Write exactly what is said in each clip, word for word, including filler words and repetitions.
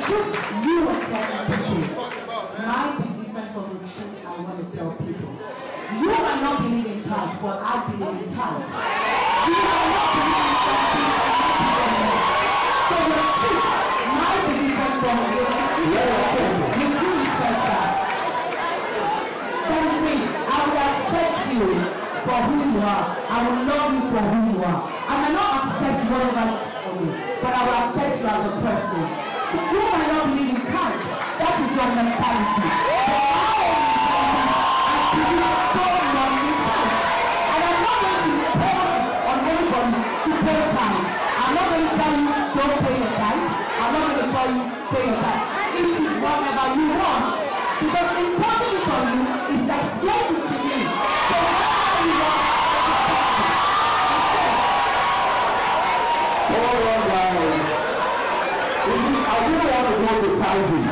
truth you are telling people might be different from the truth I want to tell people. You might not believe in tithe, but I believe in tithe. You might not believe in something, but I believe in it. So the truth might be different from the truth. You do respect that. Then please, I will accept you for who you are. I will love you for who you are. I may not accept whatever you for me, but I will accept you as a person. So you might not believe in tithe. That is your mentality. But I believe so much in tithe. And I'm not going to impose on anybody to pay tithe. I'm not going to tell you don't pay your tithe. I'm not going to tell you pay your tithe. It is whatever you want. Because imposing it on you is like slavery to me. So whatever you want, hold on, guys. You see, I really want to go to tithing.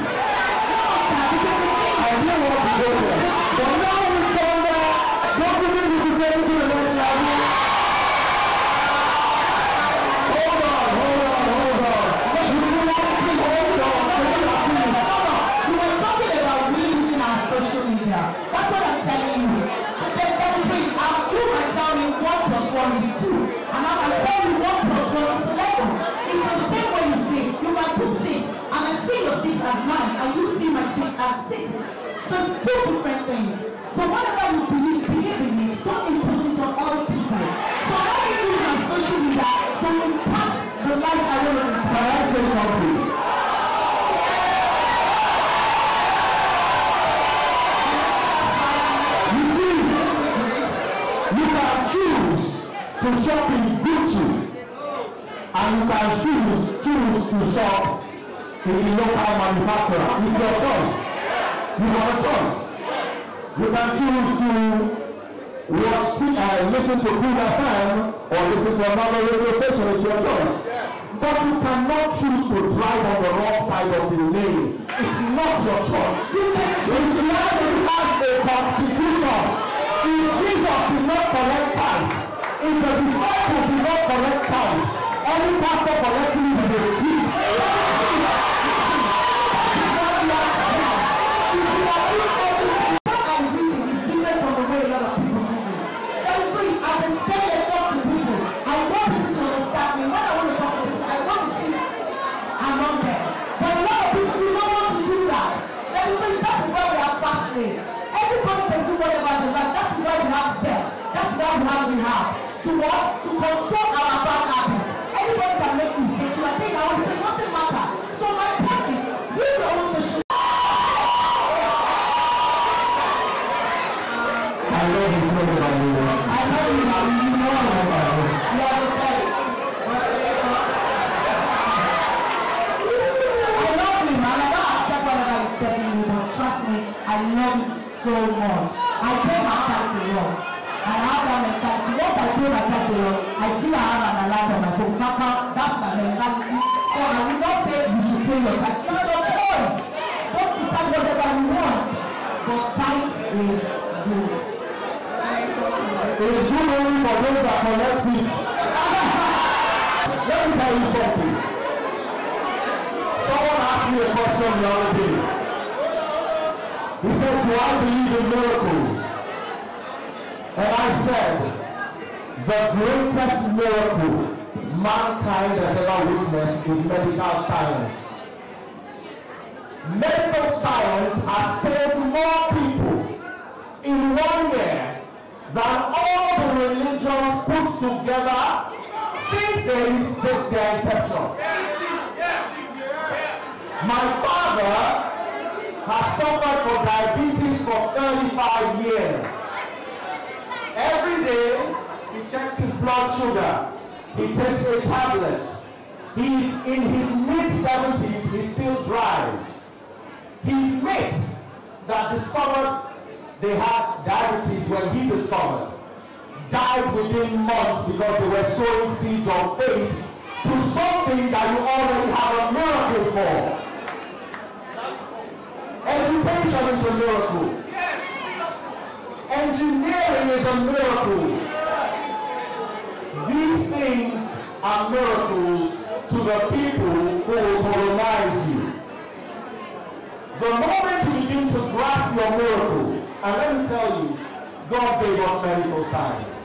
I really want to go there. But now we've done that. Don't you think we should take it to the next level? Hold on, hold on, hold on. You see what? Hold on, hold on, please. You were talking about we using our social media. That's what I'm telling you. Then, then please, um, you might tell me one plus one is two. And I might tell you one plus one is eleven. It's the same way you see. You might put six. And I see your six as nine. And you see my six as six. So it's two different things. So whatever you believe, believe in it. Don't impose it on other people. So how do you use my social media to impact the life I want to impact? Can I say something? You see, you can choose to shop in Gucci, and you can choose choose to shop in the local manufacturer. It's your choice. You have a choice. You can choose to watch, uh, listen to Good F M or listen to another radio station. It's your choice. But you cannot choose to drive on the wrong side of the lane. It's not your choice. It's like we have a constitution. If Jesus did not collect tithe, if the disciples did not collect tithe, any pastor collecting it is a thief. Everybody can do whatever they like. That's why we have self. That's why we have we have. To what? To control our bad habits. Anybody can make mistakes. I think I would say nothing matter. So my point is, use your own social. I love you so much. I love you, man. You know about it. You are the best. I love you, man. I don't accept whatever you said to me, but trust me, I love you so much. I pay my tax a lot. I have that mentality. Once I pay my tax a lot, I feel I have an alarm on my phone. Papa, that's my mentality. So I will not say you should pay your tax. It's your choice. Just decide whatever you want. But tithe is good. It is good only for those that collect it. Let me tell you something. Someone asked me a question the other day. He said, do I believe in miracles? And I said, the greatest miracle mankind has ever witnessed is medical science. Medical science has saved more people in one year than all the religions put together since their, their inception. My father has suffered from diabetes for thirty-five years. Every day, he checks his blood sugar. He takes a tablet. He's in his mid seventies, he still drives. His mates that discovered they had diabetes when he discovered died within months because they were sowing seeds of faith to something that you already have a miracle for. Education is a miracle. Engineering is a miracle. These things are miracles to the people who will colonize you. The moment you begin to grasp your miracles, and let me tell you, God gave us medical science.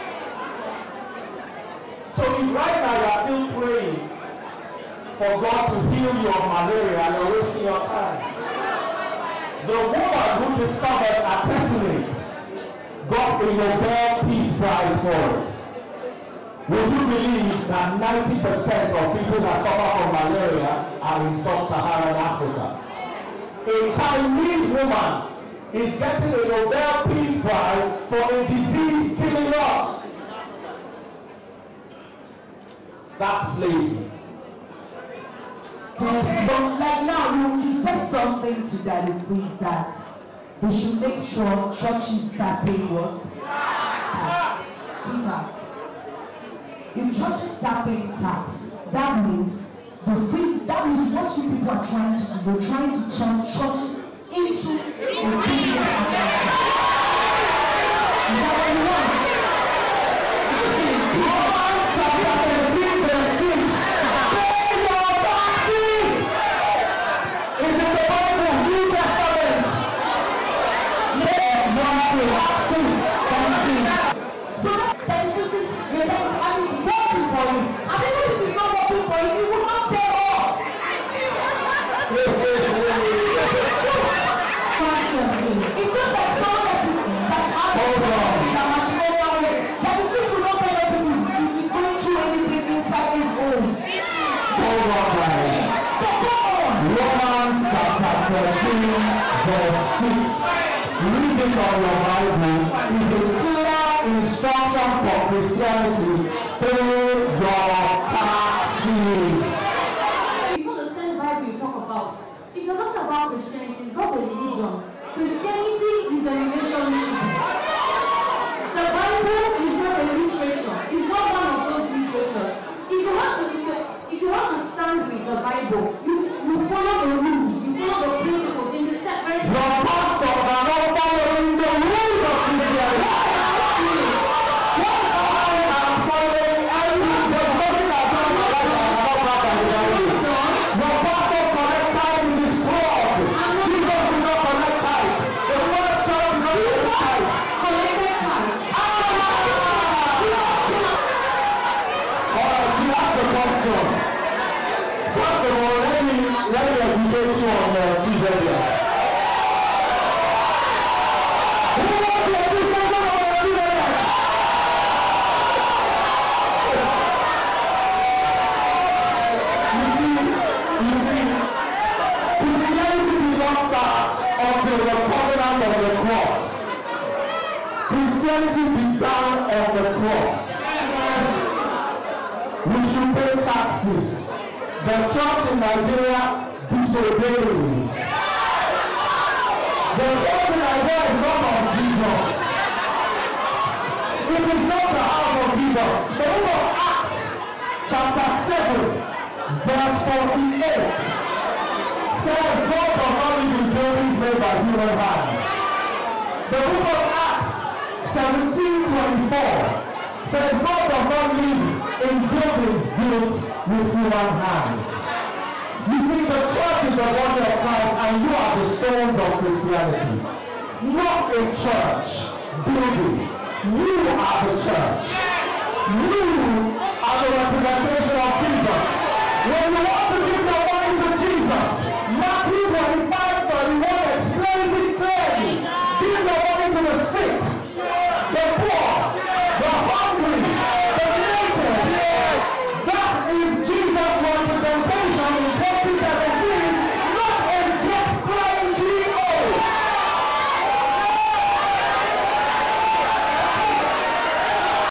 So if right now you are still praying for God to heal you of malaria and you're wasting your time, the woman who discovered artesunate got a Nobel Peace Prize for it. Would you believe that ninety percent of people that suffer from malaria are in sub-Saharan Africa? A Chinese woman is getting a Nobel Peace Prize for a disease killing us. That's slavery. But like now, you, you said something to Daddy Freeze that they should make sure churches start paying what? Tax. Sweetheart. If churches start paying tax, that means the free, that means what you people are trying to do. They're trying to turn church into a business. Is that what you want? Romans chapter thirteen verse six. Pay your taxes. It's in the Bible, New Testament. Yeah, your taxes. So that this is the time and it's working for you. And even if it's not working for you, you will not say us. It's just like someone that is that's out of that matrimonial way. That the things will not tell us if he's going through anything inside his home. Hold on, guys. So come on. Romans chapter thirteen verse six. Read it on your Bible. Is a clear instruction for Christianity. Pay your taxes. You know the same Bible you talk about. If you're talking about Christianity, it's not a religion. Christianity is a relationship. The Bible is not a literature. It's not one of those literatures. If you have to, if you, if you have to stand with the Bible, you, you follow the rules, you follow the principles in the separate. Your pastors are not following the rules of Christianity. First of all, let me let me educate you on uh, Chidebia. Who wants to educate you on Chidebia? You see, you see, Christianity did not start until the covenant of the cross. Christianity began on the cross. We should pay taxes. The church in Nigeria disobeys. The church in Nigeria is not of Jesus. It is not the house of Jesus. The book of Acts, chapter seven, verse forty-eight, says God does not live in buildings made by human hands. The book of Acts, seventeen twenty-four, says God does not live in buildings built with human hands. You see, the church is the body of Christ and you are the stones of Christianity. Not a church building. You are the church. You are the representation of Jesus. When you want